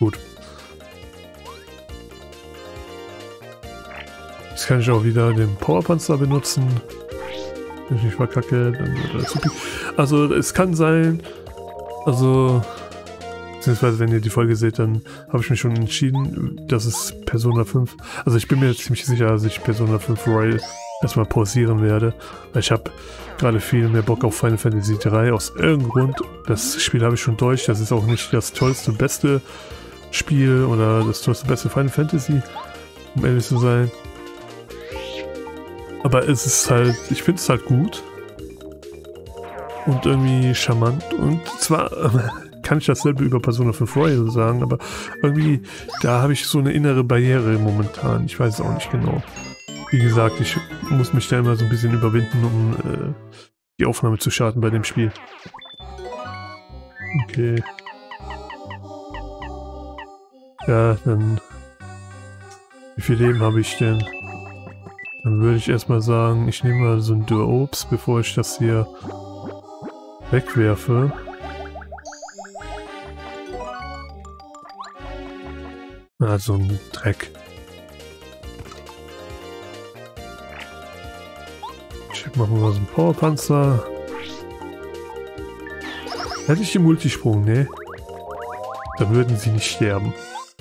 Gut. Jetzt kann ich auch wieder den Powerpanzer benutzen. Wenn ich nicht verkacke, dann wird alles super. Also es kann sein, also beziehungsweise wenn ihr die Folge seht, dann habe ich mich schon entschieden, dass es Persona 5, also ich bin mir ziemlich sicher, dass ich Persona 5 Royal erstmal pausieren werde, weil ich habe gerade viel mehr Bock auf Final Fantasy 3 aus irgendeinem Grund. Das Spiel habe ich schon durch, das ist auch nicht das tollste, beste Spiel oder das tollste, beste Final Fantasy, um ehrlich zu sein. Aber es ist halt, ich finde es halt gut und irgendwie charmant und zwar kann ich dasselbe über Persona 5 Royal sagen, aber irgendwie, da habe ich so eine innere Barriere momentan, ich weiß es auch nicht genau. Wie gesagt, ich muss mich da immer so ein bisschen überwinden, um die Aufnahme zu starten bei dem Spiel. Okay. Ja, dann wie viel Leben habe ich denn? Dann würde ich erstmal sagen, ich nehme mal so ein Dürr-Obst, bevor ich das hier wegwerfe. Ah, so ein Dreck. Ich mache mal so einen Powerpanzer. Hätte ich den Multisprung, ne? Dann würden sie nicht sterben.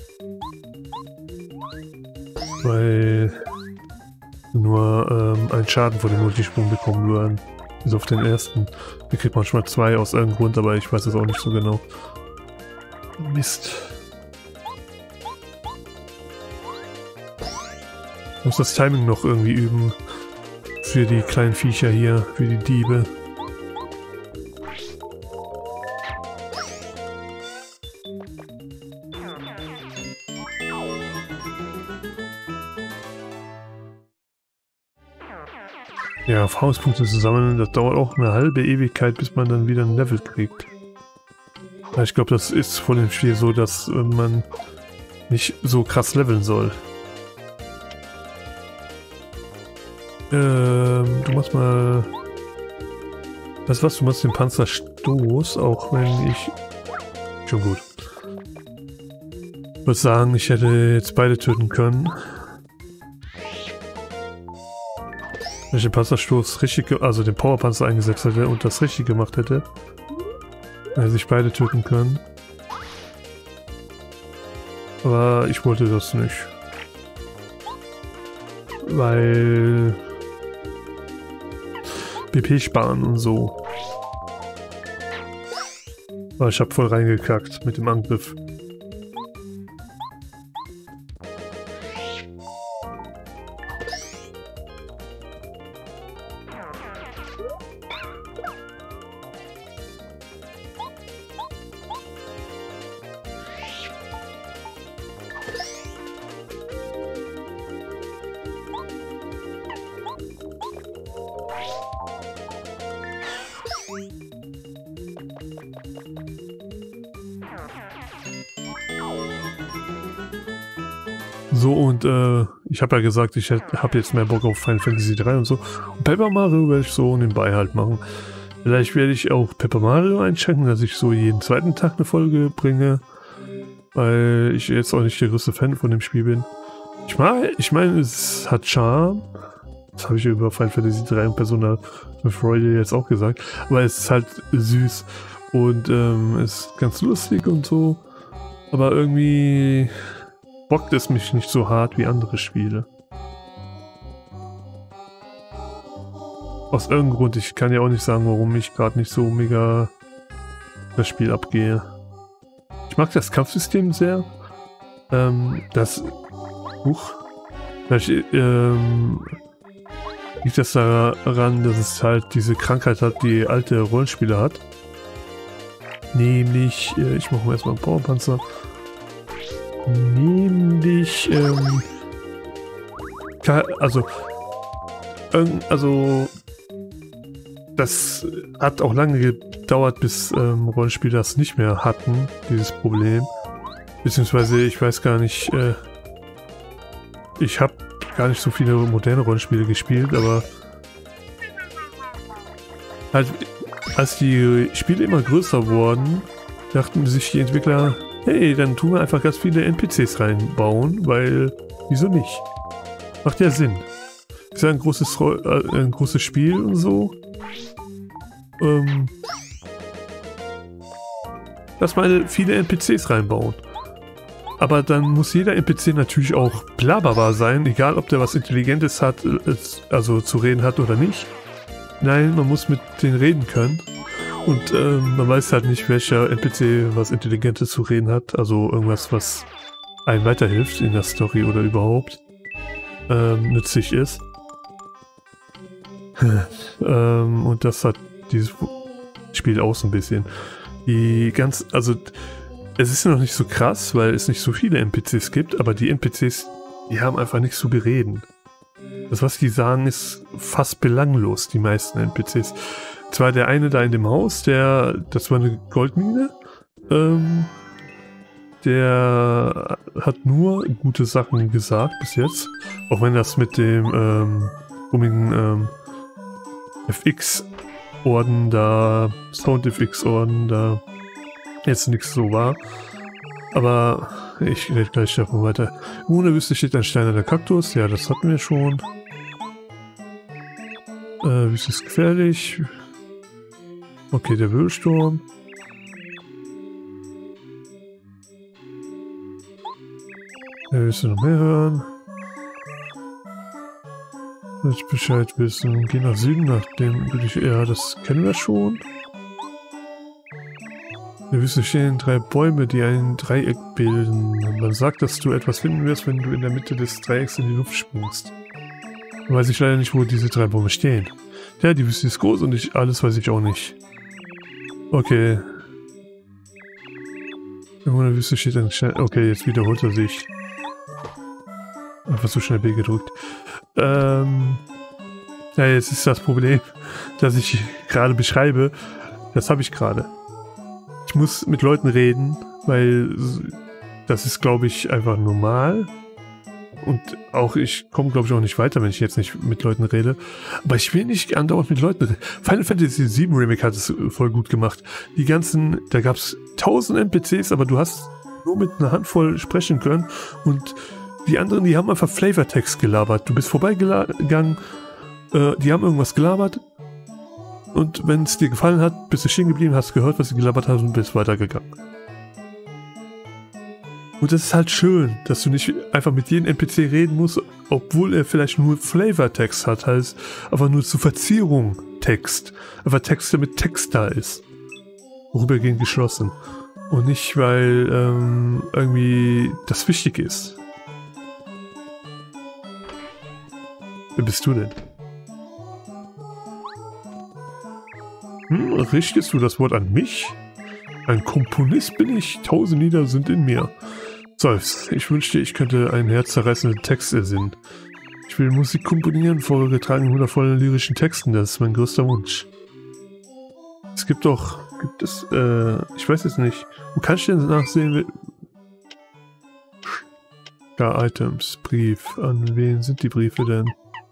Weil nur einen Schaden von dem Multisprung bekommen würden. Bis auf den ersten. Da kriegt man schon mal 2 aus irgendeinem Grund, aber ich weiß es auch nicht so genau. Mist. Ich muss das Timing noch irgendwie üben. Für die kleinen Viecher hier, für die Diebe. Ja, Erfahrungspunkte zu sammeln, das dauert auch eine halbe Ewigkeit, bis man dann wieder ein Level kriegt. Ja, ich glaube, das ist von dem Spiel so, dass man nicht so krass leveln soll. Du machst mal... Weißt du was, du machst den Panzerstoß, auch wenn ich... Schon gut. Ich würde sagen, ich hätte jetzt beide töten können. Wenn ich den Panzerstoß richtig, also den Powerpanzer eingesetzt hätte und das richtig gemacht hätte, dann hätte ich beide töten können. Aber ich wollte das nicht. Weil... BP sparen und so. Aber ich habe voll reingekackt mit dem Angriff. So, und ich habe ja gesagt, ich habe jetzt mehr Bock auf Final Fantasy 3 und so. Und Paper Mario werde ich so nebenbei halt machen. Vielleicht werde ich auch Paper Mario einschränken, dass ich so jeden zweiten Tag eine Folge bringe. Weil ich jetzt auch nicht der größte Fan von dem Spiel bin. Ich meine, es hat Charme. Das habe ich über Final Fantasy 3 und Persona 5 Royal jetzt auch gesagt. Aber es ist halt süß. Und es ist ganz lustig und so. Aber irgendwie... bockt es mich nicht so hart wie andere Spiele. Aus irgendeinem Grund, ich kann ja auch nicht sagen, warum ich gerade nicht so mega das Spiel abgehe. Ich mag das Kampfsystem sehr. Vielleicht liegt das daran, dass es halt diese Krankheit hat, die alte Rollenspiele hat. Nämlich, ich mache mal erstmal einen Powerpanzer. Nämlich, das hat auch lange gedauert, bis Rollenspiele das nicht mehr hatten, dieses Problem. Beziehungsweise, ich weiß gar nicht, ich habe gar nicht so viele moderne Rollenspiele gespielt, aber halt, als die Spiele immer größer wurden, dachten sich die Entwickler, Hey, dann tun wir einfach ganz viele NPCs reinbauen, weil, wieso nicht? Macht ja Sinn. Ist ja ein großes Spiel und so. Lass mal viele NPCs reinbauen. Aber dann muss jeder NPC natürlich auch blaberbar sein, egal ob der was Intelligentes hat, also zu reden hat oder nicht. Nein, man muss mit denen reden können. Und man weiß halt nicht, welcher NPC was Intelligentes zu reden hat. Also irgendwas, was einem weiterhilft in der Story oder überhaupt nützlich ist. Und das hat dieses Spiel auch so ein bisschen. Also es ist noch nicht so krass, weil es nicht so viele NPCs gibt, aber die NPCs, die haben einfach nichts zu bereden. Das, was die sagen, ist fast belanglos, die meisten NPCs. Zwar der eine da in dem Haus, das war eine Goldmine, der hat nur gute Sachen gesagt bis jetzt. Auch wenn das mit dem FX-Orden da, Sound-FX-Orden da jetzt nichts so war. Aber ich rede gleich davon weiter. Ohne Wüste steht ein steinerner Kaktus. Ja, das hatten wir schon. Wüste ist gefährlich. Okay, der Wirbelsturm. Willst du noch mehr hören? Soll ich Bescheid wissen? Geh nach Süden, nachdem du dich... Ja, das kennen wir schon. In der Wüste stehen 3 Bäume, die ein Dreieck bilden. Man sagt, dass du etwas finden wirst, wenn du in der Mitte des Dreiecks in die Luft springst. Dann weiß ich leider nicht, wo diese 3 Bäume stehen. Ja, die Wüste ist groß und alles weiß ich auch nicht. Okay. Irgendwo in der Wüste steht ein Stein. Okay, jetzt wiederholt er sich. Einfach so schnell B gedrückt. Ja, jetzt ist das Problem, dass ich gerade beschreibe. Das habe ich gerade. Ich muss mit Leuten reden, weil das ist, glaube ich, einfach normal. Und auch, ich komme, glaube ich, auch nicht weiter, wenn ich jetzt nicht mit Leuten rede. Aber ich will nicht andauernd mit Leuten reden. Final Fantasy VII Remake hat es voll gut gemacht. Da gab es 1000 NPCs, aber du hast nur mit einer Handvoll sprechen können. Und die anderen, die haben einfach Flavortext gelabert. Du bist vorbeigegangen, die haben irgendwas gelabert. Und wenn es dir gefallen hat, bist du stehen geblieben, hast gehört, was sie gelabert haben und bist weitergegangen. Und das ist halt schön, dass du nicht einfach mit jedem NPC reden musst, obwohl er vielleicht nur Flavortext hat, heißt einfach nur zur Verzierung Text. Einfach Text, damit Text da ist. Vorübergehend geschlossen. Und nicht, weil irgendwie das wichtig ist. Wer bist du denn? Richtest du das Wort an mich? Ein Komponist bin ich, 1000 Lieder sind in mir. Seufz, ich wünschte, ich könnte einen herzzerreißenden Text ersinnen. Ich will Musik komponieren, vorgetragen in wundervollen lyrischen Texten, das ist mein größter Wunsch. Gibt es, ich weiß jetzt nicht, wo kann ich denn nachsehen? Items, Brief, an wen sind die Briefe denn?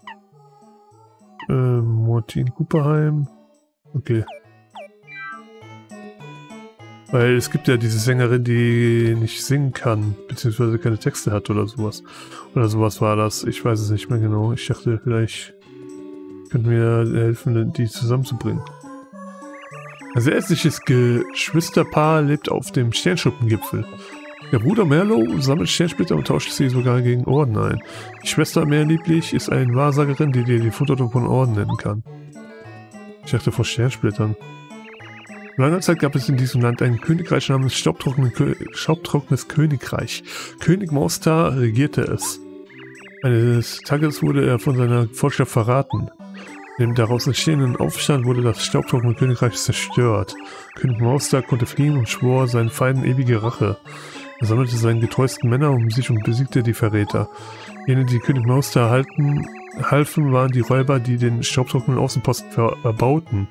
Martin Cooperheim. Okay. Weil es gibt ja diese Sängerin, die nicht singen kann, beziehungsweise keine Texte hat oder sowas. Oder sowas war das. Ich weiß es nicht mehr genau. Ich dachte, vielleicht könnten wir helfen, die zusammenzubringen. Ein sehr ätzliches Geschwisterpaar lebt auf dem Sternschnuppengipfel. Der Bruder Merlo sammelt Sternsplitter und tauscht sie sogar gegen Orden ein. Die Schwester Meerlieblich ist eine Wahrsagerin, die dir die Futterung von Orden nennen kann. Ich dachte vor Sternsplittern. Vor langer Zeit gab es in diesem Land ein Königreich namens Staubtrockenes Königreich. König Maustar regierte es. Eines Tages wurde er von seiner Volkschaft verraten. In dem daraus entstehenden Aufstand wurde das staubtrockene Königreich zerstört. König Maustar konnte fliehen und schwor seinen Feinden ewige Rache. Er sammelte seine getreuesten Männer um sich und besiegte die Verräter. Jene, die König Maustar halfen, waren die Räuber, die den staubtrockenen Außenposten verbauten.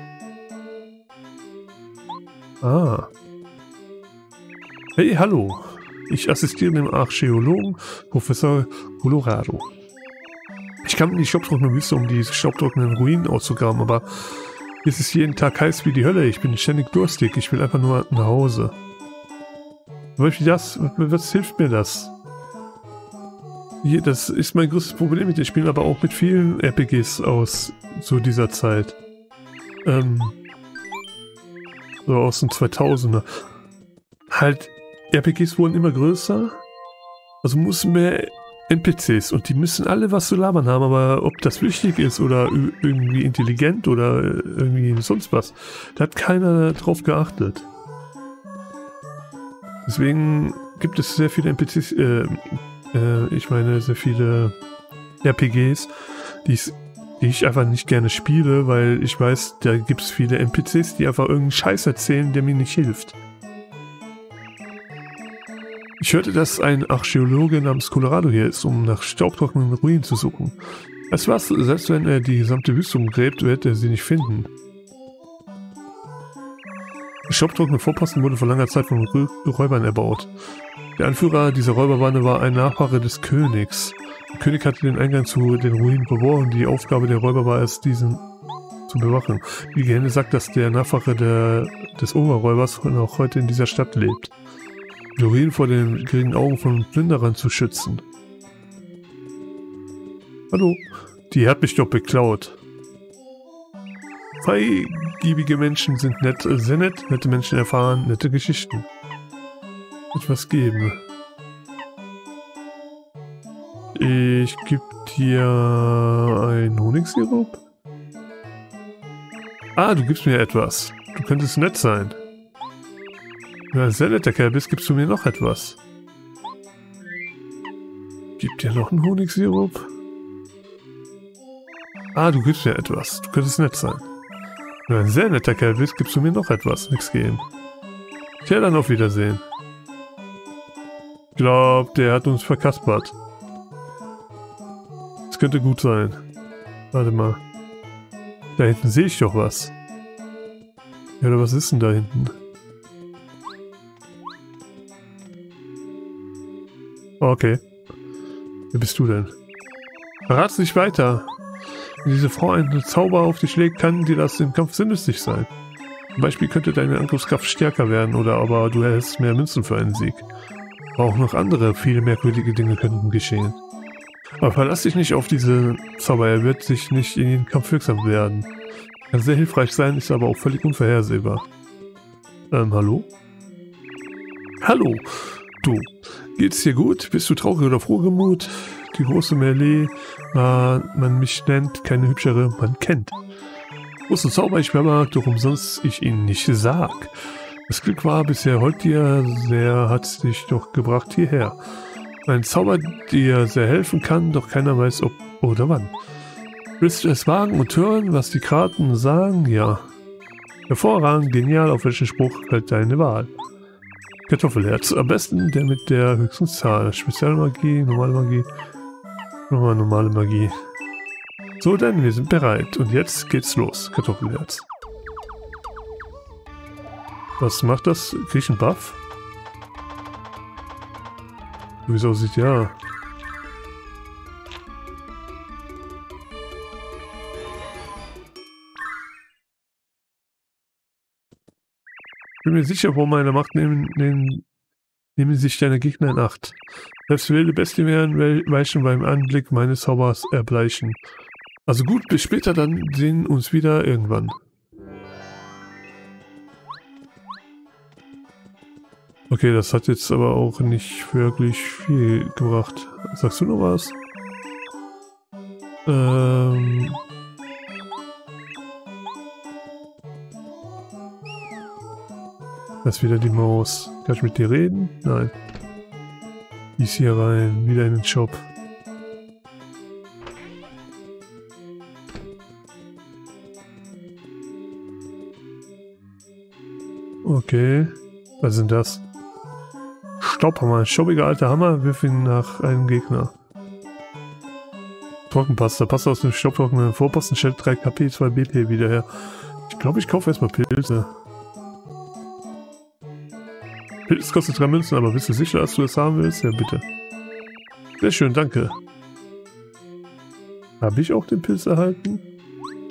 Ah. Hey, hallo. Ich assistiere dem Archäologen Professor Colorado. Ich kam in die staubtrockene Wüste, um die staubtrockenen Ruinen auszugraben, aber hier ist es jeden Tag heiß wie die Hölle. Ich bin ständig durstig. Ich will einfach nur nach Hause. Zum Beispiel das, was hilft mir das? Hier, das ist mein größtes Problem mit den Spielen, aber auch mit vielen RPGs aus so dieser Zeit. So aus den 2000er. Halt, RPGs wurden immer größer, also mussten mehr NPCs und die müssen alle was zu labern haben, aber ob das wichtig ist oder irgendwie intelligent oder irgendwie sonst was, da hat keiner drauf geachtet. Deswegen gibt es sehr viele NPCs, ich meine sehr viele RPGs, die ich einfach nicht gerne spiele, weil ich weiß, da gibt es viele NPCs, die einfach irgendeinen Scheiß erzählen, der mir nicht hilft. Ich hörte, dass ein Archäologe namens Colorado hier ist, um nach staubtrockenen Ruinen zu suchen. Weißt du was? Selbst wenn er die gesamte Wüste umgräbt, wird er sie nicht finden. Der staubtrockene Vorposten wurde vor langer Zeit von Räubern erbaut. Der Anführer dieser Räuberbande war ein Nachfahre des Königs. Der König hatte den Eingang zu den Ruinen verborgen. Die Aufgabe der Räuber war es, diesen zu bewachen. Die Legende sagt, dass der Nachfahre des Oberräubers noch heute in dieser Stadt lebt. Die Ruinen vor den geringen Augen von Plünderern zu schützen. Hallo, die hat mich doch beklaut. Freigiebige Menschen sind nett, sehr nett, nette Menschen erfahren nette Geschichten. Etwas geben. Ich gebe dir einen Honigsirup. Ah, du gibst mir etwas. Du könntest nett sein. Wenn du ein sehr netter Kerl bist, gibst du mir noch etwas. Gib dir noch einen Honigsirup. Ah, du gibst mir etwas. Du könntest nett sein. Wenn du ein sehr netter Kerl bist, gibst du mir noch etwas. Nix geben. Tja, dann auf Wiedersehen. Ich glaube, der hat uns verkaspert. Das könnte gut sein. Warte mal. Da hinten sehe ich doch was. Ja, oder was ist denn da hinten? Okay. Wer bist du denn? Verrat's nicht weiter. Wenn diese Frau einen Zauber auf dich legt, kann dir das im Kampf sinnlos sein. Zum Beispiel könnte deine Angriffskraft stärker werden, oder aber du erhältst mehr Münzen für einen Sieg. Aber auch noch andere, viele merkwürdige Dinge könnten geschehen. Aber verlass dich nicht auf diese Zauber, er wird sich nicht in den Kampf wirksam werden. Kann sehr hilfreich sein, ist aber auch völlig unvorhersehbar. Hallo? Hallo! Du, geht's dir gut? Bist du traurig oder frohgemut? Die große Merle, man mich nennt, keine hübschere, man kennt. Großen Zauber, ich mag, doch umsonst ich ihn nicht sag. Das Glück war bisher heute dir, sehr hat's dich doch gebracht hierher. Ein Zauber, dir sehr helfen kann, doch keiner weiß ob oder wann. Willst du es wagen und hören, was die Karten sagen? Ja. Hervorragend, genial, auf welchen Spruch fällt deine Wahl? Kartoffelherz, am besten der mit der höchsten Zahl. Spezialmagie, normale Magie, nochmal normale Magie. So, denn wir sind bereit. Und jetzt geht's los. Kartoffelherz. Was macht das? Krieg ich einen Buff? Wie es aussieht, ja. Ich bin mir sicher, vor meiner Macht nehmen sich deine Gegner in Acht. Selbst wilde Bestien werden weichen beim Anblick meines Zaubers erbleichen. Also gut, bis später, dann sehen uns wieder irgendwann. Okay, das hat jetzt aber auch nicht wirklich viel gebracht. Sagst du noch was? Das ist wieder die Maus. Kann ich mit dir reden? Nein. Die ist hier rein. Wieder in den Shop. Okay. Was sind das? Staubhammer. Ein staubiger alter Hammer. Wirf ihn nach einem Gegner. Trockenpasta. Pasta aus dem staubtrockenen Vorposten stellt 3 KP, 2 BP wieder her. Ich glaube, ich kaufe erstmal Pilze. Pilz kostet 3 Münzen, aber bist du sicher, dass du das haben willst? Ja, bitte. Sehr schön, danke. Habe ich auch den Pilz erhalten?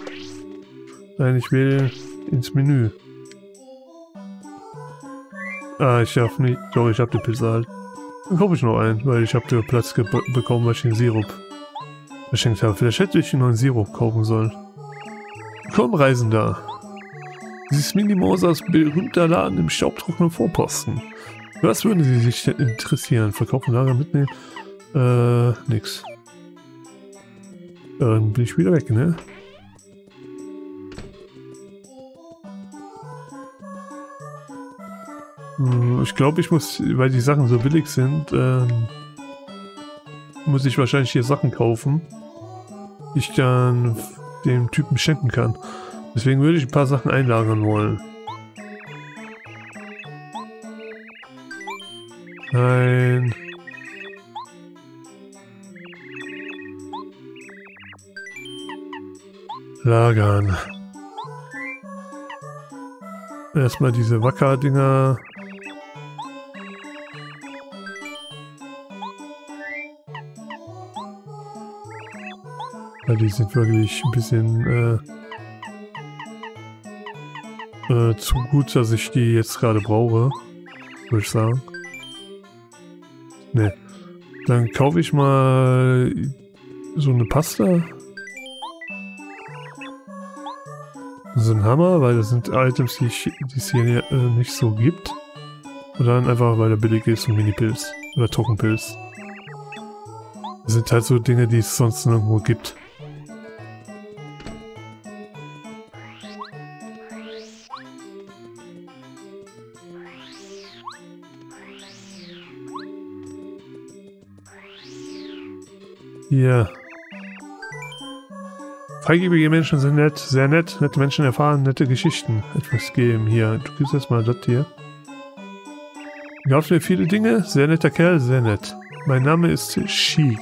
Nein, ich will ins Menü. Ah, ich darf nicht. Doch, ich habe den Pilz halt. Dann kaufe ich noch einen, weil ich habe den Platz bekommen, weil ich den Sirup verschenkt habe. Vielleicht hätte ich einen neuen Sirup kaufen sollen. Komm, Reisender. Dieses Mini-Mosas berühmter Laden im staubtrockenen Vorposten. Was würden Sie sich denn interessieren? Verkaufen, Lager, mitnehmen? Nix. Dann bin ich wieder weg, ne? Ich glaube, ich muss, weil die Sachen so billig sind, muss ich wahrscheinlich hier Sachen kaufen, die ich dann dem Typen schenken kann. Deswegen würde ich ein paar Sachen einlagern wollen. Nein. Lagern. Erstmal diese Wacker-Dinger. Ja, die sind wirklich ein bisschen zu gut, dass ich die jetzt gerade brauche, würde ich sagen. Ne. Dann kaufe ich mal so eine Pasta. So ein Hammer, weil das sind Items, die es hier nicht so gibt. Und dann einfach, weil er billig ist, ein Mini-Pilz oder Trockenpilz. Das sind halt so Dinge, die es sonst nirgendwo gibt. Hier. Freigebige Menschen sind nett, sehr nett. Nette Menschen erfahren nette Geschichten. Etwas geben. Hier, du gibst jetzt mal das hier. Glaubt mir viele Dinge. Sehr netter Kerl, sehr nett. Mein Name ist Chic.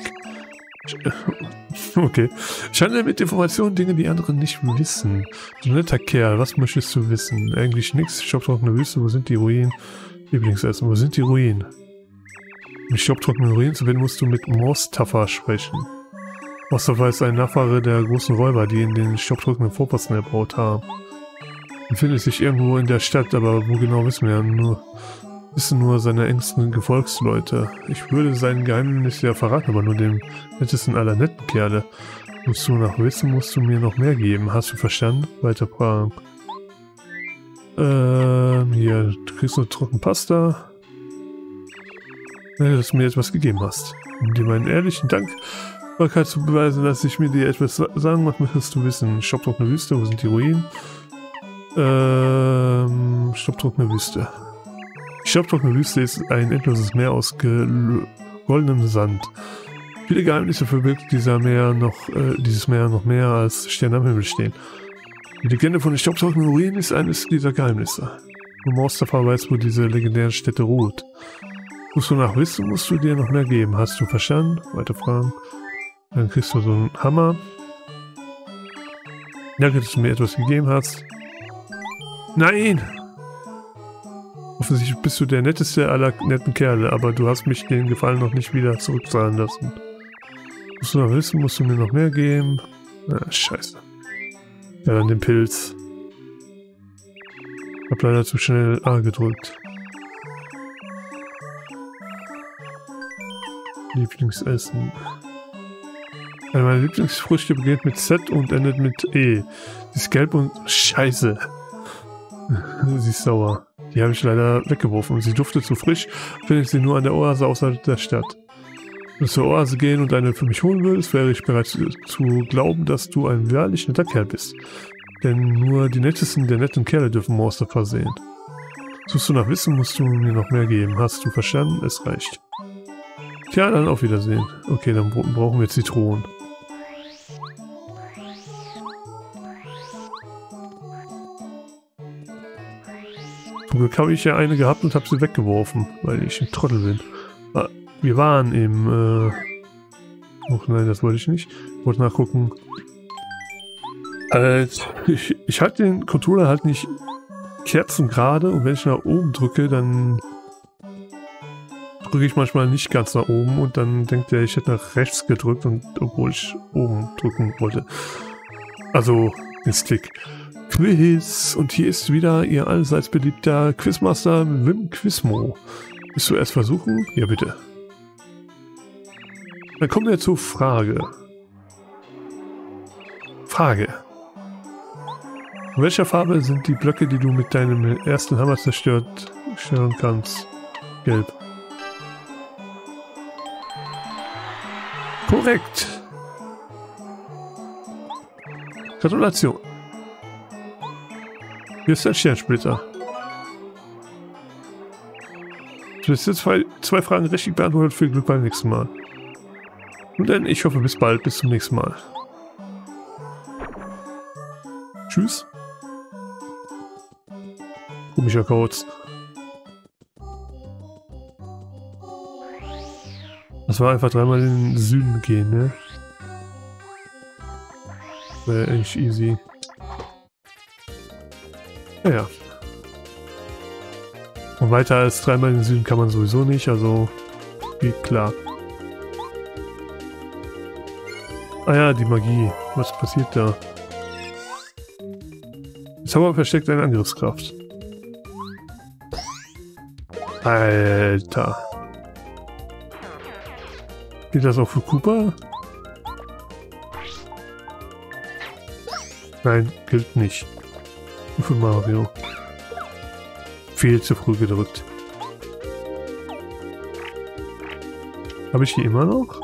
Okay. Ich handle mit Informationen Dinge, die andere nicht wissen. So netter Kerl, was möchtest du wissen? Eigentlich nichts. Staubtrockene Wüste, wo sind die Ruinen? Lieblingsessen, wo sind die Ruinen? Um die staubtrockenen Ruinen zu finden, musst du mit Mostafa sprechen. Mostafa ist ein Nachfahre der großen Räuber, die in den staubtrockenen Vorposten erbaut haben. Er befindet sich irgendwo in der Stadt, aber wo genau wissen wir ja wissen nur seine engsten Gefolgsleute. Ich würde sein Geheimnis ja verraten, aber nur dem nettesten aller netten Kerle. Musst du nach wissen, musst du mir noch mehr geben. Hast du verstanden? Weiter fragen. Hier, du kriegst eine trockene Pasta. Dass du mir etwas gegeben hast. Um dir meinen ehrlichen Dankbarkeit zu beweisen, dass ich mir dir etwas sagen, was möchtest du wissen? Staubtrockene Wüste, wo sind die Ruinen? Staubtrockene Wüste. Die staubtrockene Wüste ist ein endloses Meer aus goldenem Sand. Viele Geheimnisse verbirgt dieses Meer noch mehr als Sterne am Himmel stehen. Die Legende von den staubtrockenen Ruinen ist eines dieser Geheimnisse. Nur Mostafa weiß, wo diese legendäre Stätte ruht. Musst du nach wissen, musst du dir noch mehr geben. Hast du verstanden? Weiter fragen. Dann kriegst du so einen Hammer. Danke, dass du mir etwas gegeben hast. Nein! Offensichtlich bist du der netteste aller netten Kerle, aber du hast mich den Gefallen noch nicht wieder zurückzahlen lassen. Musst du noch wissen, musst du mir noch mehr geben? Ah, scheiße. Ja, dann den Pilz. Hab leider zu schnell A gedrückt. Lieblingsessen. Eine meiner Lieblingsfrüchte beginnt mit Z und endet mit E. Sie ist gelb und scheiße. Sie ist sauer. Die habe ich leider weggeworfen. Sie duftet zu frisch, finde ich sie nur an der Oase außerhalb der Stadt. Wenn du zur Oase gehen und eine für mich holen würdest, wäre ich bereit zu glauben, dass du ein wahrlich netter Kerl bist. Denn nur die nettesten der netten Kerle dürfen Mostafa sehen. Suchst du nach Wissen, musst du mir noch mehr geben. Hast du verstanden? Es reicht. Tja, dann auf Wiedersehen. Okay, dann brauchen wir Zitronen. Zum Glück habe ich ja eine gehabt und habe sie weggeworfen, weil ich ein Trottel bin. Wir waren im... Oh nein, das wollte ich nicht. Ich wollte nachgucken. Ich halte den Controller halt nicht kerzengerade und wenn ich nach oben drücke, dann drücke ich manchmal nicht ganz nach oben und dann denkt er, ich hätte nach rechts gedrückt, und obwohl ich oben drücken wollte. Also den Stick. Quiz. Und hier ist wieder Ihr allseits beliebter Quizmaster Wim Quizmo. Willst du erst versuchen? Ja, bitte. Dann kommen wir zur Frage. Frage. In welcher Farbe sind die Blöcke, die du mit deinem ersten Hammer zerstören kannst? Gelb. Korrekt. Gratulation. Hier ist ein Sternsplitter. Du hast jetzt zwei Fragen richtig beantwortet. Viel Glück beim nächsten Mal. Und dann, ich hoffe, bis bald. Bis zum nächsten Mal. Tschüss. Komischer Codes. Das war einfach dreimal in den Süden gehen, ne? Wäre echt easy. Ja. Und weiter als dreimal in den Süden kann man sowieso nicht, also geht klar. Ah ja, die Magie. Was passiert da? Jetzt haben wir versteckt eine Angriffskraft. Alter. Geht das auch für Koopa? Nein, gilt nicht. Nur für Mario. Viel zu früh gedrückt. Habe ich die immer noch?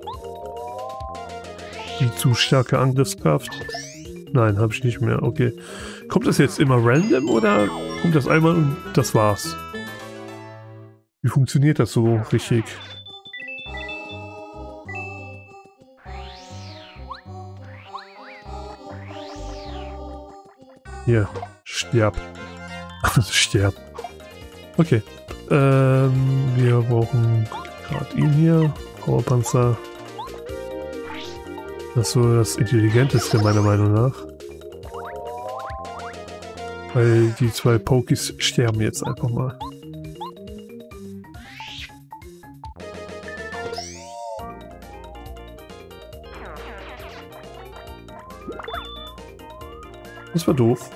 Die zu starke Angriffskraft? Nein, habe ich nicht mehr. Okay. Kommt das jetzt immer random oder kommt das einmal und das war's? Wie funktioniert das so richtig? Hier, sterb. Sterb. Okay. Wir brauchen gerade ihn hier. Powerpanzer. Das ist so das Intelligenteste meiner Meinung nach. Weil die zwei Pokis sterben jetzt einfach mal. Das war doof.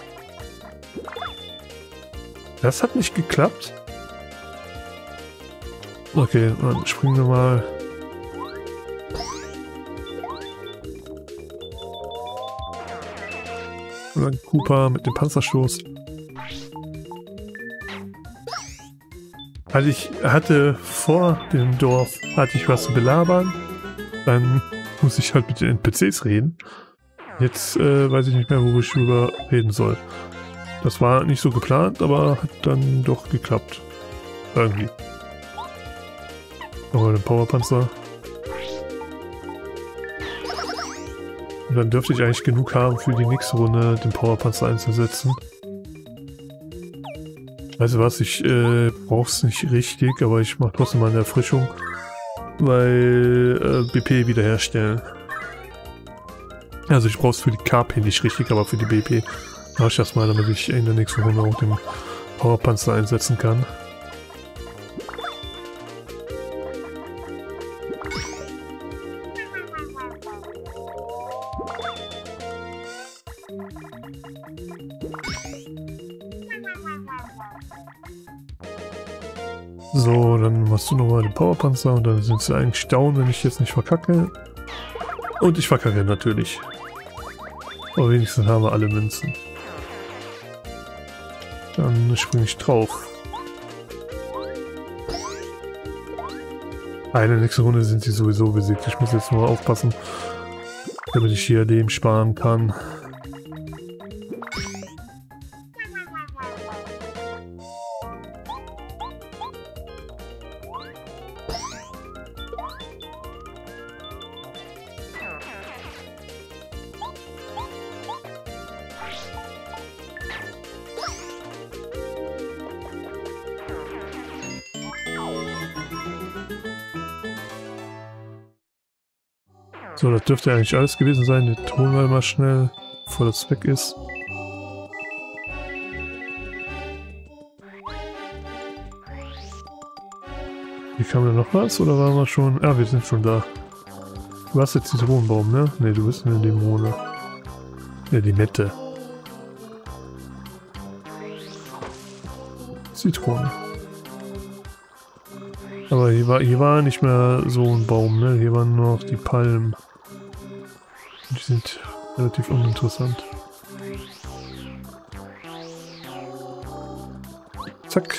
Das hat nicht geklappt. Okay, dann springen wir mal. Und dann Koopa mit dem Panzerstoß. Also ich hatte vor dem Dorf was zu belabern. Dann muss ich halt mit den NPCs reden. Jetzt weiß ich nicht mehr, wo ich drüber reden soll. Das war nicht so geplant, aber hat dann doch geklappt. Irgendwie. Nochmal den Powerpanzer. Und dann dürfte ich eigentlich genug haben, für die nächste Runde den Powerpanzer einzusetzen. Weißt du was, ich brauche es nicht richtig, aber ich mache trotzdem mal eine Erfrischung. Weil BP wiederherstellen. Also ich brauche es für die KP nicht richtig, aber für die BP mache ich das mal, damit ich in der nächsten Runde auch den Powerpanzer einsetzen kann. So, dann machst du nochmal den Powerpanzer und dann sind sie eigentlich down, wenn ich jetzt nicht verkacke. Und ich verkacke natürlich. Aber wenigstens haben wir alle Münzen. Dann springe ich drauf. Eine nächste Runde sind sie sowieso besiegt. Ich muss jetzt nur aufpassen, damit ich hier Leben sparen kann. So, das dürfte eigentlich alles gewesen sein. Den holen wir mal schnell, bevor das weg ist. Hier kam ja noch was, oder waren wir schon? Ja, wir sind schon da. Du hast jetzt Zitronenbaum, ne? Ne, du bist eine Limone. Ne, Limette. Zitrone. Aber hier war nicht mehr so ein Baum, ne? Hier waren nur noch die Palmen. Die sind relativ uninteressant. Zack.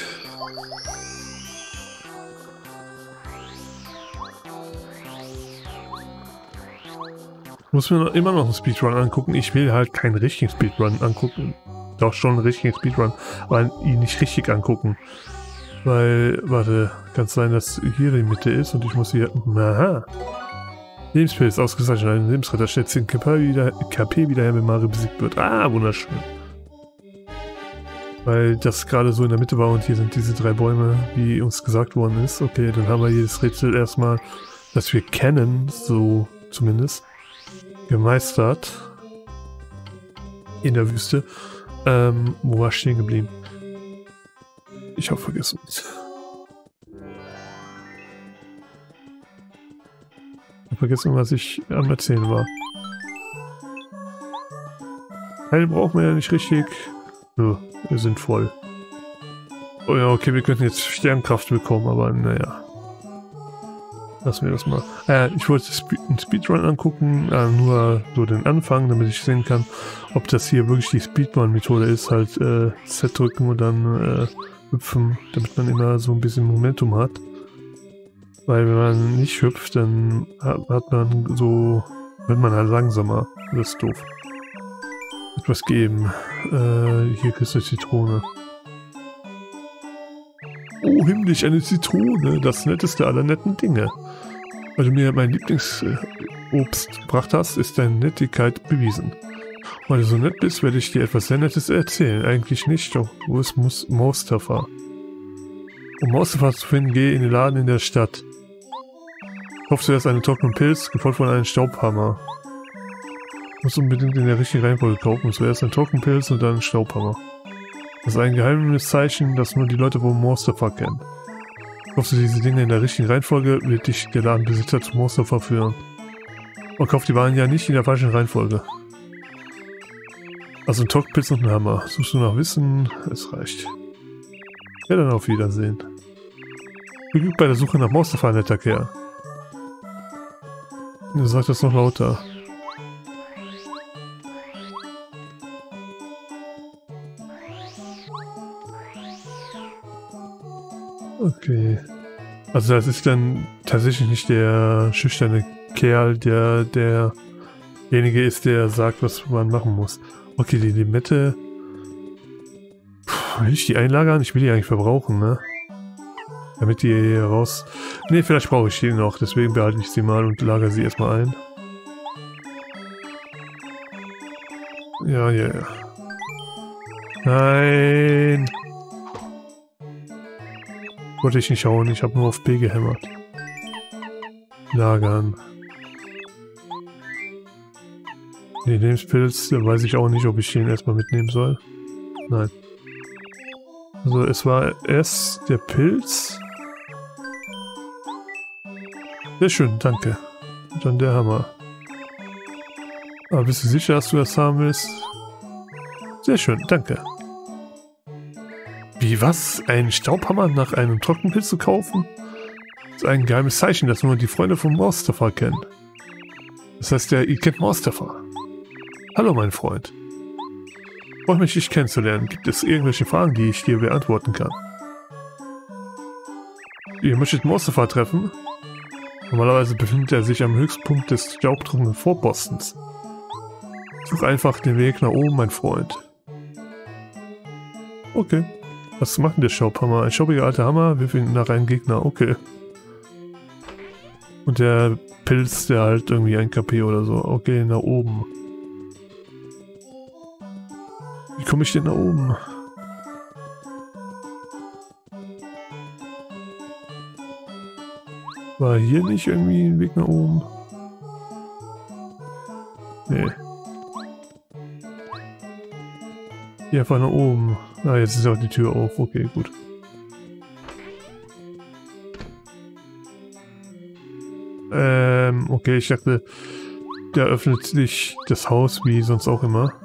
Muss mir immer noch einen Speedrun angucken. Ich will halt keinen richtigen Speedrun angucken. Doch schon einen richtigen Speedrun, aber ihn nicht richtig angucken. Weil, warte, kann es sein, dass hier die Mitte ist und ich muss hier... Aha! Lebenspilz ausgezeichnet. Ein Lebensretter stellt 10 KP wieder her, wenn Mario besiegt wird. Ah, wunderschön. Weil das gerade so in der Mitte war und hier sind diese 3 Bäume, wie uns gesagt worden ist. Okay, dann haben wir jedes Rätsel erstmal, das wir kennen, so zumindest, gemeistert. In der Wüste. Wo war ich stehen geblieben? Ich habe vergessen. Ich habe vergessen, was ich am Erzählen war. Heilen brauchen wir ja nicht richtig. So, wir sind voll. Oh ja, okay, wir könnten jetzt Sternkraft bekommen, aber naja. Lassen wir das mal. Ich wollte einen Speedrun angucken, nur so den Anfang, damit ich sehen kann, ob das hier wirklich die Speedrun-Methode ist. Halt Z drücken und dann hüpfen, damit man immer so ein bisschen Momentum hat. Weil wenn man nicht hüpft, dann hat man so, wird man halt langsamer. Das ist doof. Etwas geben. Hier kriegst du Zitrone. Oh, himmlisch, eine Zitrone. Das netteste aller netten Dinge. Weil du mir mein Lieblingsobst gebracht hast, ist deine Nettigkeit bewiesen. Weil du so nett bist, werde ich dir etwas sehr Nettes erzählen. Eigentlich nicht, doch wo ist Mustafa? Um Mustafa zu finden, gehe in den Laden in der Stadt. Kauf zuerst einen trockenen Pilz, gefolgt von einem Staubhammer. Muss unbedingt in der richtigen Reihenfolge kaufen. Zuerst einen Trockenpilz und dann einen Staubhammer. Das ist ein geheimes Zeichen, das nur die Leute von Mustafa kennen. Kaufst du diese Dinge in der richtigen Reihenfolge, wird dich der Ladenbesitzer zu Mustafa führen. Und kauft die Waren ja nicht in der falschen Reihenfolge. Also ein Trockenpilz und ein Hammer. Suchst du nach Wissen? Es reicht. Ja, dann auf Wiedersehen. Beglückt bei der Suche nach Mustafa, netter Kerl. Du sagst das noch lauter. Okay. Also das ist dann tatsächlich nicht der schüchterne Kerl, der derjenige ist, der sagt, was man machen muss. Okay, die Limette. Will ich die einlagern? Ich will die eigentlich verbrauchen, ne? Damit die hier raus... Ne, vielleicht brauche ich die noch, deswegen behalte ich sie mal und lagere sie erstmal ein. Ja. Nein! Wollte ich nicht hauen, ich habe nur auf B gehämmert. Lagern. Den Lebenspilz, da weiß ich auch nicht, ob ich den erstmal mitnehmen soll. Nein. Also es war erst der Pilz. Sehr schön, danke. Und dann der Hammer. Aber bist du sicher, dass du das haben willst? Sehr schön, danke. Wie, was? Einen Staubhammer nach einem Trockenpilz zu kaufen? Das ist ein geheimes Zeichen, das nur die Freunde von Mustafa kennen. Das heißt, ihr kennt Mustafa. Hallo, mein Freund. Freut mich, dich kennenzulernen. Gibt es irgendwelche Fragen, die ich dir beantworten kann? Ihr möchtet Mustafa treffen? Normalerweise befindet er sich am Höchstpunkt des staubtrockenen Vorbostens. Such einfach den Weg nach oben, mein Freund. Okay. Was macht denn der Staubhammer? Ein staubiger alter Hammer, wirf ihn nach einem Gegner. Okay. Und der Pilz, der halt irgendwie ein KP oder so. Okay, nach oben. Wie komme ich denn nach oben? War hier nicht irgendwie ein Weg nach oben? Nee. Hier einfach nach oben. Ah, jetzt ist auch die Tür auf. Okay, gut. Okay, ich dachte, der öffnet sich das Haus wie sonst auch immer.